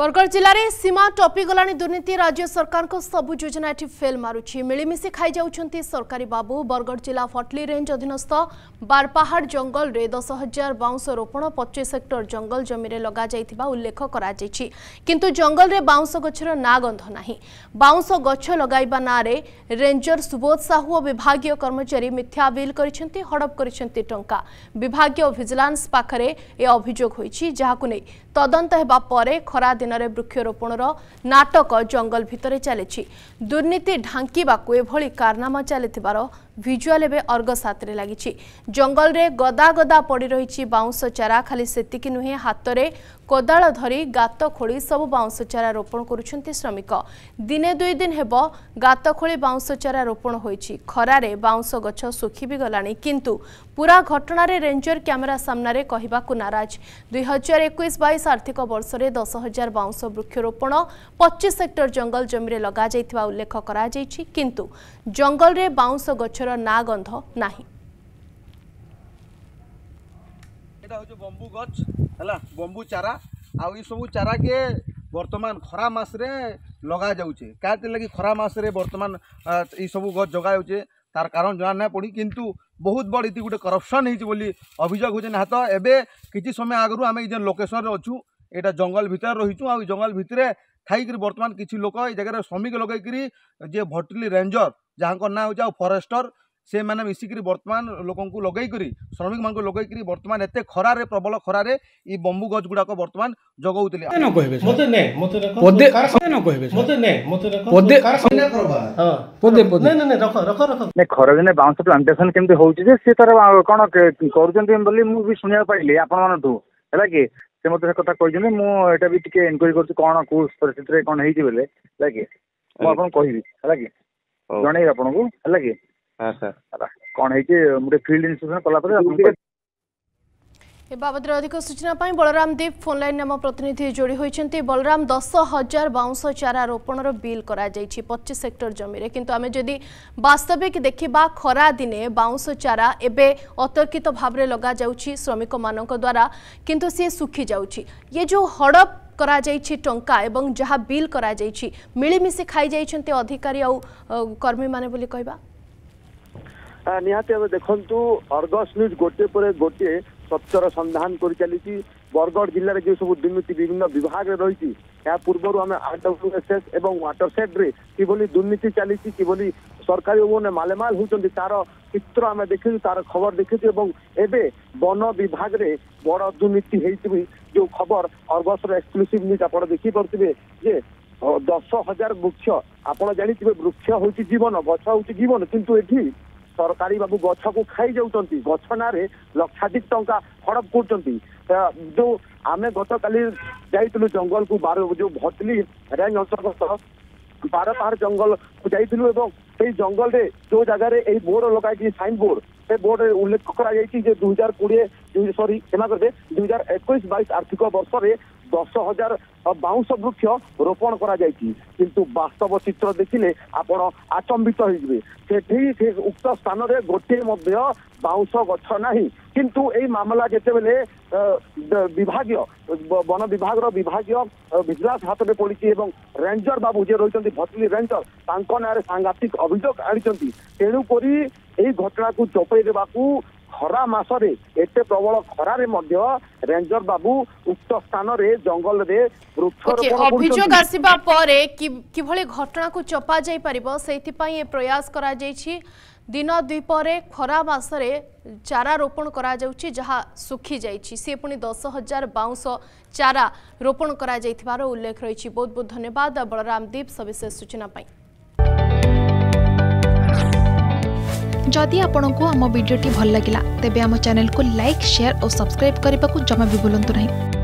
बरगढ़ जिले में सीमा टपिगला दुर्नीति राज्य सरकार को सबु योजना एटी फेल मारुछि मिलमिशी खाई जाउछंती सरकारी बाबू। बरगढ़ जिला फटली रेंज अधीनस्थ बारपहाड़ जंगल रे 10,000 बाउंस रोपण 25 हेक्टर जंगल जमी रे लगा जाइथिबा उल्लेख करा जाइछि, किंतु जंगल रे बाउंस गछर ना गंध नाही। बाउंस गछ लगाइबा ना रे रेंजर सुबोध साहू और विभागीय कर्मचारी मिथ्या बिल करिसेंती हड़प करिसेंती टंका। विभागीय विजिलेंस पाखरे ए अभियोग होइछि, जाहाकु नै तदंत हेबा परे खरा दिन में वृक्षरोपणर नाटक जंगल भितर चली दुर्नीति ढांकीबाकू एभली कारनामा चलिथिबार विजुआल एवं अर्गसात लगी। जंगल रे गदा गदा पड़ी रही बाउंस चारा, खाली सेतिकी नुहे हाथ में कोदाल धरी गात खोली सब बाउंस चारा रोपण करुछंती श्रमिक। दिने दुई दिन हेब गात खोली बाउंस चारा रोपण होईछि। खरारे बाउंस गछ सुखी भी गलानी, किंतु पूरा घटना रे रेंजर कैमेरा सामने कहबाकू नाराज। 2021-22 आर्थिक वर्ष में 10,000 बाउंस वृक्षरोपण 25 हेक्टर जंगल जमी लगा जाइथिबा उल्लेख करा जाइछि, किंतु जंगल रे बाउंस गछर ना गंध नाही। एटा हो बंबू गछ हला बंबू चारा आ ई सब चारा के वर्तमान खरा मास रे लगा जाउछे। काते लगी खरा मास रे वर्तमान ई सब गछ जगा जाउछे तार कारण जना ना पड़ी, किंतु बहुत बड़ इति गुटे करप्शन हेछि बोली अभियोग होजे ना। तो एबे किछि समय आगरु आमे जे लोकेशन रे अछु एटा जंगल भितर रहिछु आ जंगल भितरे थाइकरी वर्तमान किछि लोक ए जगह श्रमिक लगैकरी जे भटली रेंजर जहाँ ना हो फरेस्टर से मैंने मिसिकी वर्तमान लोक लगैकरी श्रमिक मान लगैकरी वर्तमान एत खरारे प्रबल खरारे ई बंबू गछ गुड़ाक वर्तमान जगौले खरा दिन बाउंस प्लांटेशन केमती होउछि से तार कोन करूछन्ती बोली मु भी सुनिया पाइली आपण मानठू हैला कि से मते कथा कहिजने मु एटा भी टिके एन्क्वायरी करछु कोन को परिस्थिति रे कोन हेछि बेले हैला कि मु आपन कहिबी हैला कि जणै आपन को हैला कि हां सर कोन हेछि मुटे फील्ड इंस्पेक्शन कला पर आपन ए बाबद अधिक सूचना पाई बलराम दीप फोन लाइन नाम प्रतिनिधि जोड़ी होइछन्ती। बलराम 10,000 बाउंस चारा रोपणर बिल करा जाइछि 25 हेक्टर जमी रे, किंतु आमे जदि वास्तविक देखिबा खरा दिने बाउंस चारा एबे अतर्कित भाव रे लगा जाउछि श्रमिक मानक द्वारा, किंतु से सुखी जाउछि। ये जो हड़प करा जाइछि टंका एवं जहा बिल करा जाइछि मिलिमिशि खाई जाइछन्ती अधिकारी आ कर्मी माने बोली कहबा निहाती अब देखंतु अर्गस न्यूज गोटे पर गोटे सत्यर संधान कर चली। बरगढ़ जिले में जो सब दुर्नीति विभिन्न विभाग रही या पूर्व आम RWSS और वाटरसेड रे कि दुर्नीति चली कि सरकारी ने मालेमाल होती तार चित्र आम देखी तार खबर देखी एवं वन विभाग रे बड़ दुर्नीति होती जो खबर अर्गस एक्सक्लूसिव न्यूज आप देखी पारे जे 10,000 वृक्ष आप जानी वृक्ष हूँ जीवन गछ हूँ जीवन, किंतु ये सरकारी बाबू गछ को खाई जाउछंती गछ ना रे लक्षाधिक टंका हड़प करछंती। जो आमे गत काली जाइतलु जंगल को जो भटली रेंज अंतर्गत बारपहाड़ जंगल को जाइतलु एवं से जंगल रे जो जगह रे ए बोर्ड लगाई साइन बोर्ड से बोर्ड उल्लेख करा जाइछि जे 2021-22 आर्थिक वर्ष रे 10,000 बाउंस वृक्ष रोपण करा जाइछि, किंतु वास्तव चित्र देखिले आपण आचंबित होइबे। सेठी उक्त स्थान रे गोटे मध्य बाउंस गछ नाही, किंतु एई मामला जेते बेले विभागीय वन विभाग विभागीय विजिलेंस हाथ में पड़ी एवं रेंजर बाबू जे रही भटली रेंजर तांको नारे सांघातिक अभियोग आनिचंती। तेणु करी एई घटना को चपई देबाकू खरा मासरे एते प्रबल खरारे मध्य रेंजर बाबू उक्त स्थान रे जंगल रे वृक्षरोपण अभियोग आसीबा परे किभली घटना को चपा जाई परिबो सेति पई ए प्रयास करा जाईछि। दिन द्वीपरे खरा मासरे चारा रोपण करा जाउछि जहा सुखी जाईछि, से पुनी 10,000 बाउंस चारा रोपण करा जाइथिबार उल्लेख रहिछि। बहुत बहुत धन्यवाद बलराम दीप सविशेष सूचना पाई। जदि आपंक आम भिडी भल लगा तेब आम चैनल को लाइक शेयर और सब्सक्राइब करने को जमा भी भूलु नहीं।